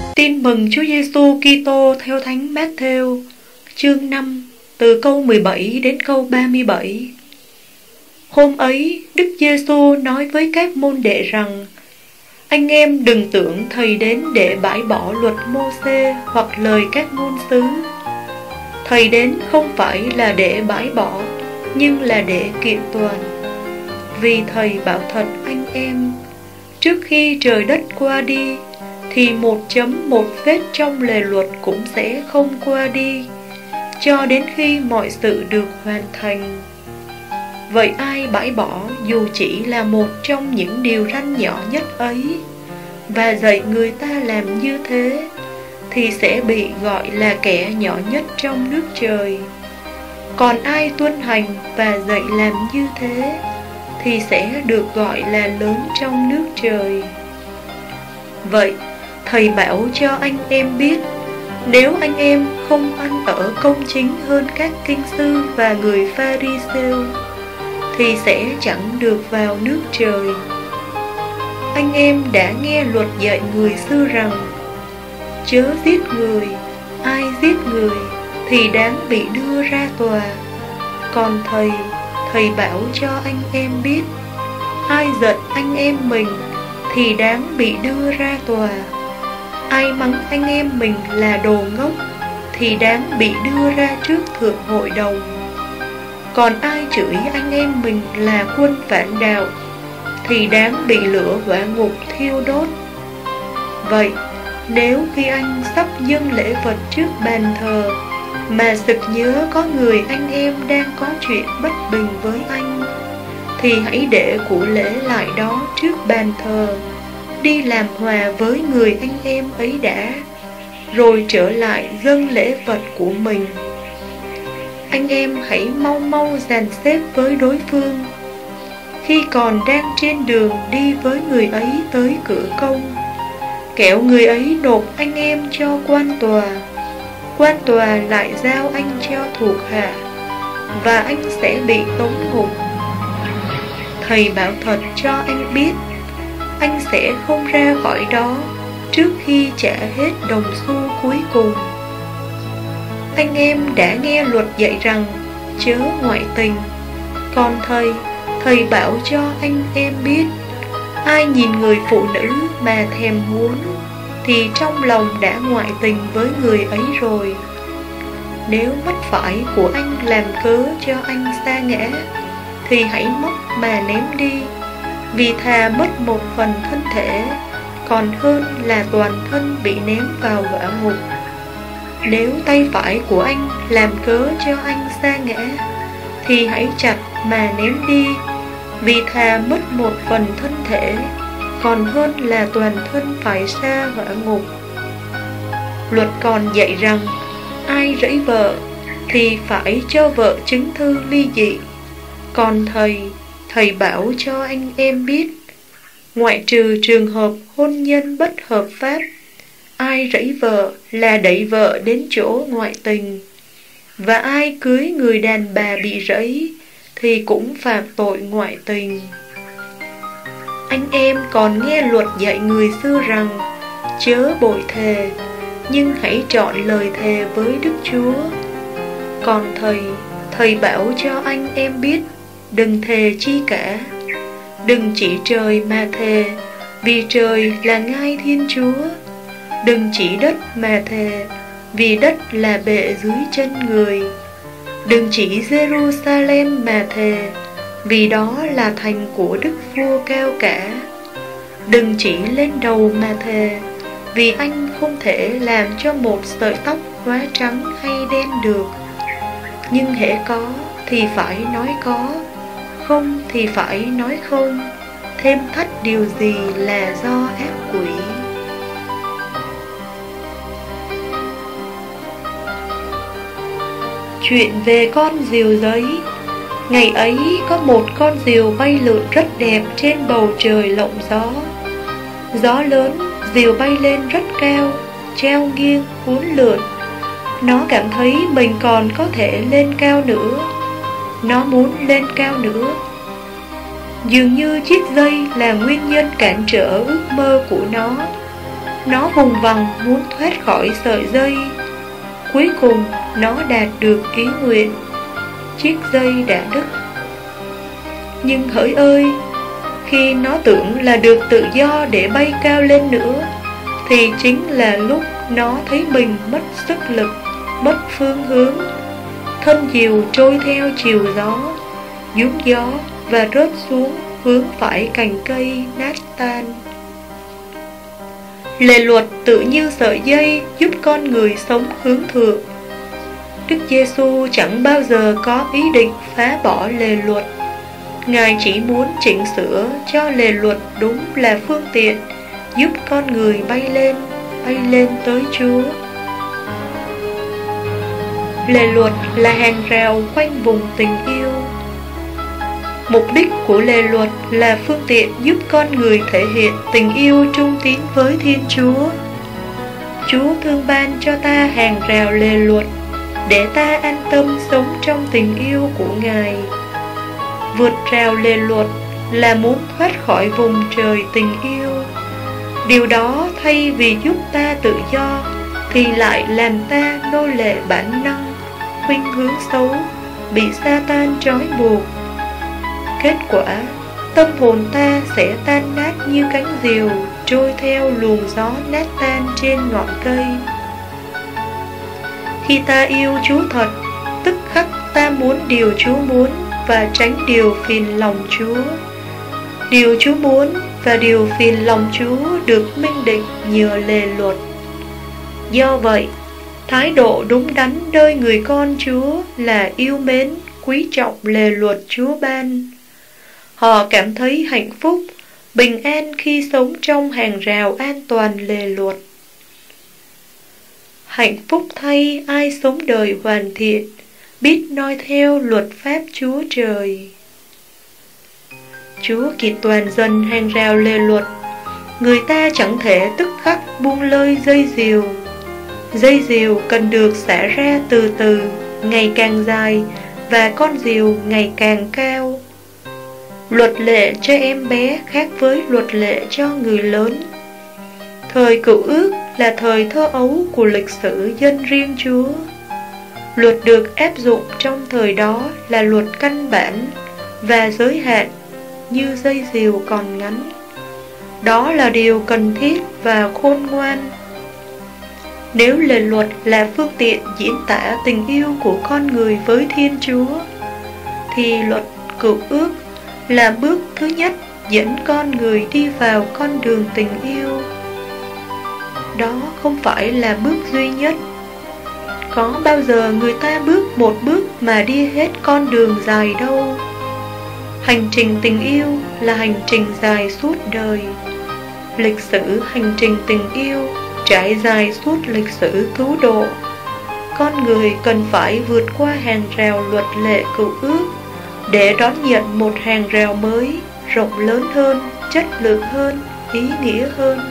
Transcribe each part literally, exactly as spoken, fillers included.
Tin mừng Chúa Giêsu Kitô theo Thánh Matthew, chương năm, từ câu mười bảy đến câu ba mươi bảy. Hôm ấy, Đức Giêsu nói với các môn đệ rằng: Anh em đừng tưởng Thầy đến để bãi bỏ luật Mô-sê hoặc lời các ngôn sứ. Thầy đến không phải là để bãi bỏ, nhưng là để kiện toàn. Vì Thầy bảo thật anh em, trước khi trời đất qua đi, thì một chấm một phết trong lề luật cũng sẽ không qua đi, cho đến khi mọi sự được hoàn thành. Vậy ai bãi bỏ dù chỉ là một trong những điều răn nhỏ nhất ấy, và dạy người ta làm như thế, thì sẽ bị gọi là kẻ nhỏ nhất trong nước trời. Còn ai tuân hành và dạy làm như thế, thì sẽ được gọi là lớn trong nước trời. Vậy, Thầy bảo cho anh em biết, nếu anh em không ăn ở công chính hơn các kinh sư và người Pha-ri-sêu, thì sẽ chẳng được vào nước trời. Anh em đã nghe luật dạy người xưa rằng: chớ giết người, ai giết người thì đáng bị đưa ra tòa. Còn Thầy, Thầy bảo cho anh em biết, ai giận anh em mình thì đáng bị đưa ra tòa. Ai mắng anh em mình là đồ ngốc thì đáng bị đưa ra trước thượng hội đồng. Còn ai chửi anh em mình là quân phản đạo thì đáng bị lửa hỏa ngục thiêu đốt. Vậy, nếu khi anh sắp dâng lễ vật trước bàn thờ, mà sực nhớ có người anh em đang có chuyện bất bình với anh, thì hãy để của lễ lại đó trước bàn thờ, đi làm hòa với người anh em ấy đã, rồi trở lại dâng lễ vật của mình. Anh em hãy mau mau dàn xếp với đối phương, khi còn đang trên đường đi với người ấy tới cửa công, kẻo người ấy nộp anh em cho quan tòa, quan tòa lại giao anh cho thuộc hạ, và anh sẽ bị tống ngục. Thầy bảo thật cho anh biết, anh sẽ không ra khỏi đó trước khi trả hết đồng xu cuối cùng. Anh em đã nghe luật dạy rằng chớ ngoại tình. Còn Thầy, Thầy bảo cho anh em biết, ai nhìn người phụ nữ mà thèm muốn, thì trong lòng đã ngoại tình với người ấy rồi. Nếu mắt phải của anh làm cớ cho anh sa ngã, thì hãy móc mà ném đi, vì thà mất một phần thân thể, còn hơn là toàn thân bị ném vào hỏa ngục. Nếu tay phải của anh làm cớ cho anh sa ngã, thì hãy chặt mà ném đi, vì thà mất một phần thân thể, còn hơn là toàn thân phải sa hỏa ngục. Luật còn dạy rằng, ai rẫy vợ thì phải cho vợ chứng thư ly dị. Còn Thầy, Thầy bảo cho anh em biết, ngoại trừ trường hợp hôn nhân bất hợp pháp, ai rẫy vợ là đẩy vợ đến chỗ ngoại tình, và ai cưới người đàn bà bị rẫy thì cũng phạm tội ngoại tình. Anh em còn nghe luật dạy người xưa rằng chớ bội thề, nhưng hãy chọn lời thề với Đức Chúa. Còn Thầy, Thầy bảo cho anh em biết, đừng thề chi cả. Đừng chỉ trời mà thề, vì trời là ngai Thiên Chúa. Đừng chỉ đất mà thề, vì đất là bệ dưới chân người. Đừng chỉ Jerusalem mà thề, vì đó là thành của Đức Vua cao cả. Đừng chỉ lên đầu mà thề, vì anh không thể làm cho một sợi tóc hóa trắng hay đen được. Nhưng hễ có thì phải nói có, không thì phải nói không, thêm thắt điều gì là do ác quỷ. Chuyện về con diều giấy. Ngày ấy có một con diều bay lượn rất đẹp trên bầu trời lộng gió. Gió lớn, diều bay lên rất cao, treo nghiêng, uốn lượn. Nó cảm thấy mình còn có thể lên cao nữa. Nó muốn lên cao nữa. Dường như chiếc dây là nguyên nhân cản trở ước mơ của nó. Nó vùng vằng muốn thoát khỏi sợi dây. Cuối cùng nó đạt được ý nguyện. Chiếc dây đã đứt. Nhưng hỡi ơi, khi nó tưởng là được tự do để bay cao lên nữa, thì chính là lúc nó thấy mình mất sức lực, mất phương hướng. Thân diều trôi theo chiều gió, nhún gió và rớt xuống hướng phải cành cây nát tan. Lề luật tự như sợi dây giúp con người sống hướng thượng. Đức Giêsu chẳng bao giờ có ý định phá bỏ lề luật. Ngài chỉ muốn chỉnh sửa cho lề luật đúng là phương tiện giúp con người bay lên, bay lên tới Chúa. Lề luật là hàng rào quanh vùng tình yêu. Mục đích của lề luật là phương tiện giúp con người thể hiện tình yêu trung tín với Thiên Chúa. Chúa thương ban cho ta hàng rào lề luật để ta an tâm sống trong tình yêu của Ngài. Vượt rào lề luật là muốn thoát khỏi vùng trời tình yêu. Điều đó thay vì giúp ta tự do thì lại làm ta nô lệ bản năng, khuynh hướng xấu, bị Sa-tan trói buộc. Kết quả, tâm hồn ta sẽ tan nát như cánh diều trôi theo luồng gió nát tan trên ngọn cây. Khi ta yêu Chúa thật, tức khắc ta muốn điều Chúa muốn và tránh điều phiền lòng Chúa. Điều Chúa muốn và điều phiền lòng Chúa được minh định nhờ lề luật. Do vậy, thái độ đúng đắn nơi người con Chúa là yêu mến, quý trọng lề luật Chúa ban. Họ cảm thấy hạnh phúc, bình an khi sống trong hàng rào an toàn lề luật. Hạnh phúc thay ai sống đời hoàn thiện, biết noi theo luật pháp Chúa Trời. Chúa kiện toàn dần hàng rào lề luật. Người ta chẳng thể tức khắc buông lơi dây diều. Dây diều cần được xả ra từ từ, ngày càng dài, và con diều ngày càng cao. Luật lệ cho em bé khác với luật lệ cho người lớn. Thời Cựu Ước là thời thơ ấu của lịch sử dân riêng Chúa. Luật được áp dụng trong thời đó là luật căn bản và giới hạn như dây diều còn ngắn. Đó là điều cần thiết và khôn ngoan. Nếu lề luật là phương tiện diễn tả tình yêu của con người với Thiên Chúa, thì luật Cựu Ước là bước thứ nhất dẫn con người đi vào con đường tình yêu. Đó không phải là bước duy nhất. Có bao giờ người ta bước một bước mà đi hết con đường dài đâu. Hành trình tình yêu là hành trình dài suốt đời. Lịch sử hành trình tình yêu trải dài suốt lịch sử cứu độ. Con người cần phải vượt qua hàng rào luật lệ Cựu Ước để đón nhận một hàng rào mới, rộng lớn hơn, chất lượng hơn, ý nghĩa hơn.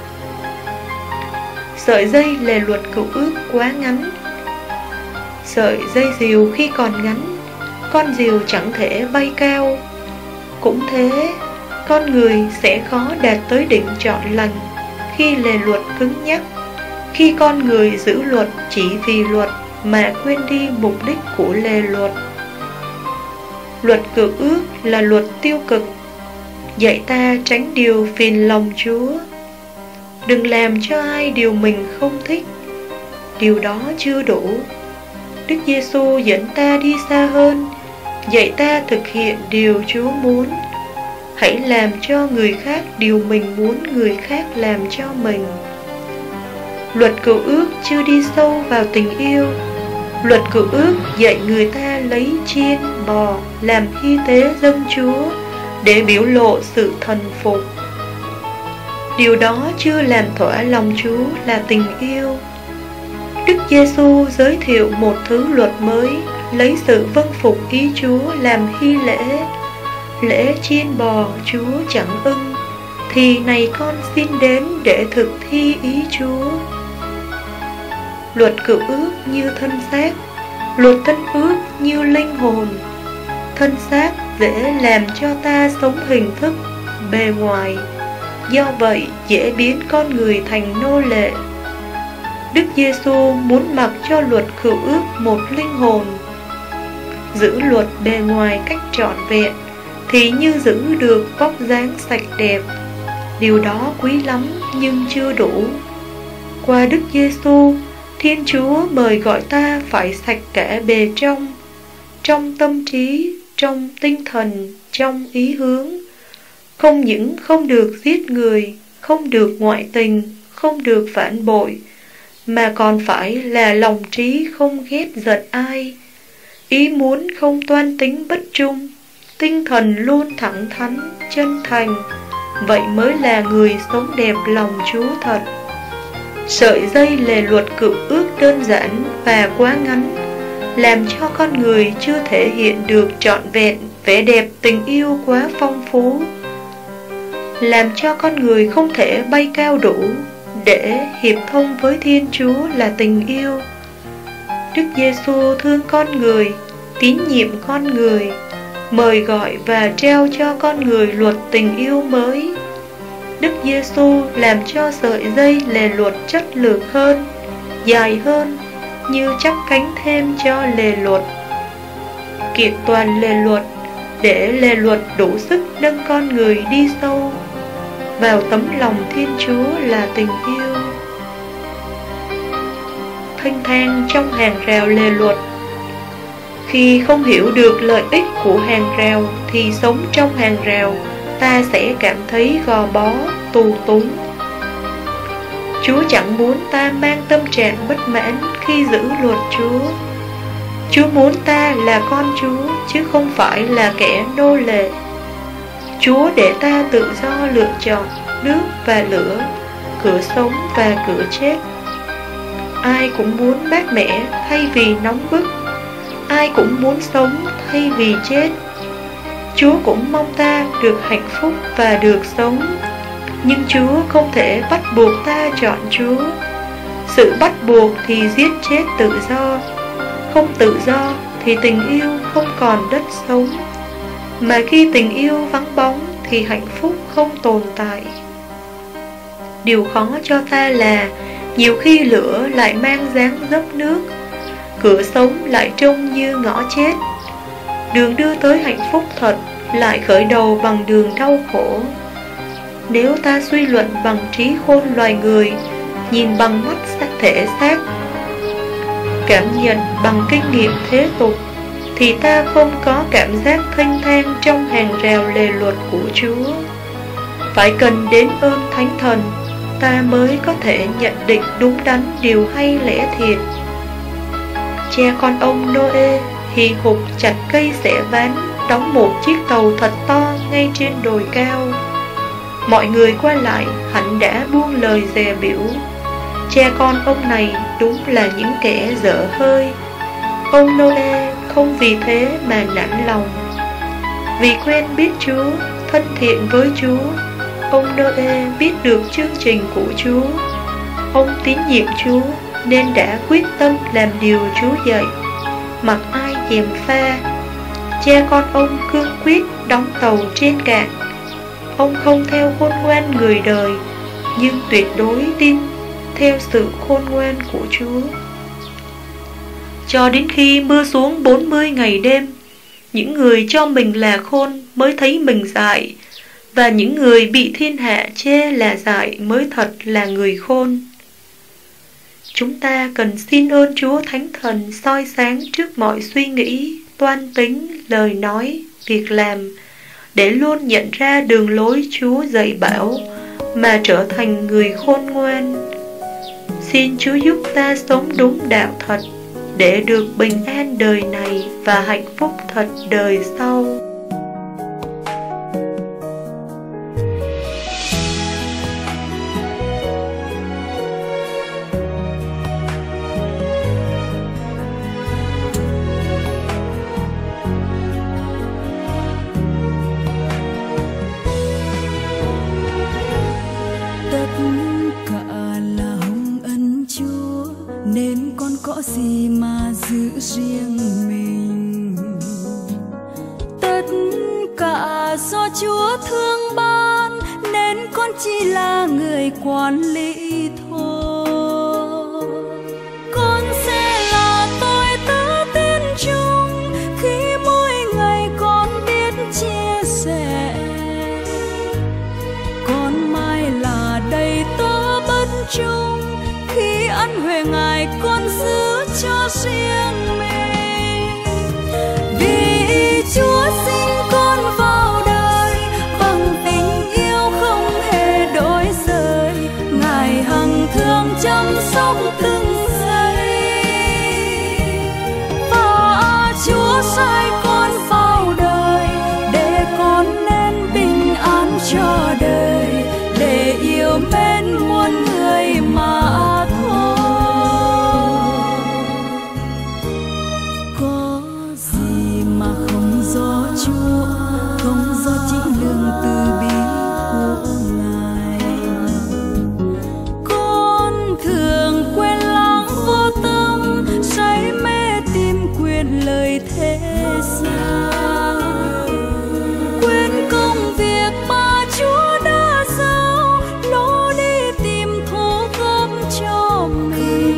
Sợi dây lề luật Cựu Ước quá ngắn. Sợi dây diều khi còn ngắn, con diều chẳng thể bay cao. Cũng thế, con người sẽ khó đạt tới đỉnh trọn lành khi lề luật cứng nhắc, khi con người giữ luật chỉ vì luật mà quên đi mục đích của lề luật. Luật Cựu Ước là luật tiêu cực, dạy ta tránh điều phiền lòng Chúa. Đừng làm cho ai điều mình không thích. Điều đó chưa đủ. Đức Giêsu dẫn ta đi xa hơn, dạy ta thực hiện điều Chúa muốn. Hãy làm cho người khác điều mình muốn người khác làm cho mình. Luật Cựu Ước chưa đi sâu vào tình yêu. Luật Cựu Ước dạy người ta lấy chiên, bò làm hy tế dâng Chúa để biểu lộ sự thần phục. Điều đó chưa làm thỏa lòng Chúa là tình yêu. Đức Giêsu giới thiệu một thứ luật mới, lấy sự vâng phục ý Chúa làm hy lễ. Lễ chiên bò Chúa chẳng ưng, thì này con xin đến để thực thi ý Chúa. Luật Cựu Ước như thân xác, luật Tân Ước như linh hồn. Thân xác dễ làm cho ta sống hình thức, bề ngoài. do vậy dễ biến con người thành nô lệ. Đức Giêsu muốn mặc cho luật cựu ước một linh hồn. Giữ luật bề ngoài cách trọn vẹn thì như giữ được vóc dáng sạch đẹp. Điều đó quý lắm nhưng chưa đủ. Qua Đức Giêsu, Thiên Chúa mời gọi ta phải sạch cả bề trong, trong tâm trí, trong tinh thần, trong ý hướng. Không những không được giết người, không được ngoại tình, không được phản bội, mà còn phải là lòng trí không ghét giận ai, ý muốn không toan tính bất trung, tinh thần luôn thẳng thắn, chân thành. Vậy mới là người sống đẹp lòng Chúa thật. Sợi dây lề luật cựu ước đơn giản và quá ngắn, làm cho con người chưa thể hiện được trọn vẹn vẻ đẹp tình yêu quá phong phú, làm cho con người không thể bay cao đủ để hiệp thông với Thiên Chúa là tình yêu. Đức Giêsu thương con người, tín nhiệm con người, mời gọi và trao cho con người luật tình yêu mới. Đức Giêsu làm cho sợi dây lề luật chất lượng hơn, dài hơn, như chắp cánh thêm cho lề luật. Kiện toàn lề luật để lề luật đủ sức nâng con người đi sâu vào tấm lòng Thiên Chúa là tình yêu. Thanh thang trong hàng rào lề luật. Khi không hiểu được lợi ích của hàng rào thì sống trong hàng rào ta sẽ cảm thấy gò bó, tù túng. Chúa chẳng muốn ta mang tâm trạng bất mãn khi giữ luật Chúa. Chúa muốn ta là con Chúa chứ không phải là kẻ nô lệ. Chúa để ta tự do lựa chọn nước và lửa, cửa sống và cửa chết. Ai cũng muốn mát mẻ thay vì nóng bức, ai cũng muốn sống thay vì chết. Chúa cũng mong ta được hạnh phúc và được sống, nhưng Chúa không thể bắt buộc ta chọn Chúa. Sự bắt buộc thì giết chết tự do, không tự do thì tình yêu không còn đất sống, mà khi tình yêu vắng bóng thì hạnh phúc không tồn tại. Điều khó cho ta là nhiều khi lửa lại mang dáng dấp nước, cửa sống lại trông như ngõ chết. Đường đưa tới hạnh phúc thật lại khởi đầu bằng đường đau khổ. Nếu ta suy luận bằng trí khôn loài người, nhìn bằng mắt xác thể xác, cảm nhận bằng kinh nghiệm thế tục, thì ta không có cảm giác thanh thang trong hàng rào lề luật của Chúa. Phải cần đến ơn Thánh Thần, ta mới có thể nhận định đúng đắn điều hay lẽ thiệt. Cha con ông Noe hì hục chặt cây xẻ ván, đóng một chiếc tàu thật to ngay trên đồi cao. Mọi người qua lại hẳn đã buông lời dè bỉu. Cha con ông này đúng là những kẻ dở hơi. Ông Noe không vì thế mà nản lòng. Vì quen biết Chúa, thân thiện với Chúa, ông Noe biết được chương trình của Chúa. Ông tín nhiệm Chúa nên đã quyết tâm làm điều Chúa dạy, mặc ai gièm pha. Cha con ông cương quyết đóng tàu trên cạn. Ông không theo khôn ngoan người đời, nhưng tuyệt đối tin theo sự khôn ngoan của Chúa. Cho đến khi mưa xuống bốn mươi ngày đêm, những người cho mình là khôn mới thấy mình dại, và những người bị thiên hạ chê là dại mới thật là người khôn. Chúng ta cần xin ơn Chúa Thánh Thần soi sáng trước mọi suy nghĩ, toan tính, lời nói, việc làm, để luôn nhận ra đường lối Chúa dạy bảo mà trở thành người khôn ngoan. Xin Chúa giúp ta sống đúng đạo thật, để được bình an đời này và hạnh phúc thật đời sau. Nên con có gì mà giữ riêng mình, tất cả do Chúa thương ban, nên con chỉ là người quản lý thôi. Con sẽ là tôi tớ tiên chung khi mỗi ngày con biết chia sẻ. Con mai là đầy tớ bất chung khi ân huệ Ngài con giữ cho riêng mình. Vì Chúa sinh con vào đời bằng tình yêu không hề đổi rời. Ngài hằng thương chăm sóc từng giây. Và Chúa sai con vào đời để con nên bình an cho đời, để yêu mến muôn người mà thôi. Có gì mà không do Chúa, không do chính lương từ bi của Ngài. Con thường quên lãng vô tâm, say mê tìm quyền lời thế gian. Quên công việc mà Chúa đã giao, lối đi tìm thu góp cho mình.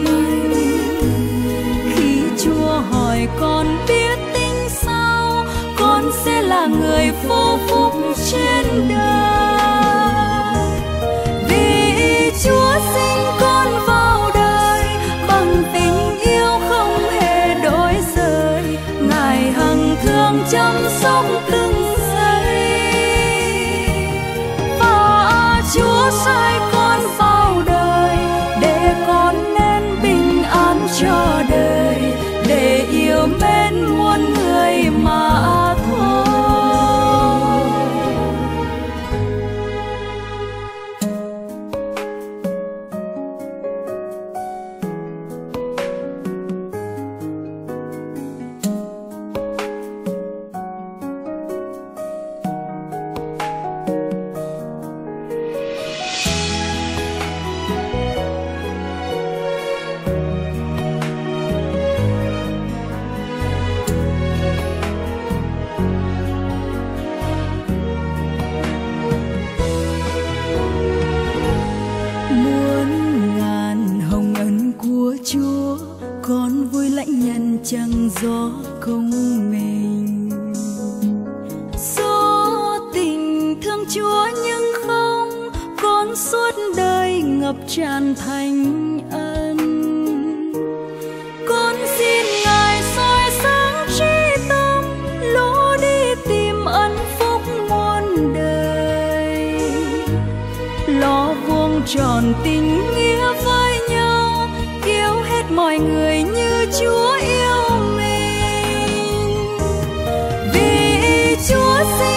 Khi Chúa hỏi con biết tính sao, con sẽ là người vô phúc trên đời. Vì Chúa sinh con vào đời bằng tình yêu không hề đổi rời. Ngài hằng thương chăm sóc từng giây. Và Chúa sai con vào đời để con nên bình an cho đời, để yêu mến muôn người mà thôi. Chúa con vui lãnh nhận chẳng gió công mình. Do tình thương Chúa nhưng không, con suốt đời ngập tràn thánh ân. Con xin Ngài soi sáng trí tâm, lối đi tìm ân phúc muôn đời. Lo vuông tròn tình nghĩa với nhau, yêu hết mọi người như Chúa yêu mình. Vì Chúa sinh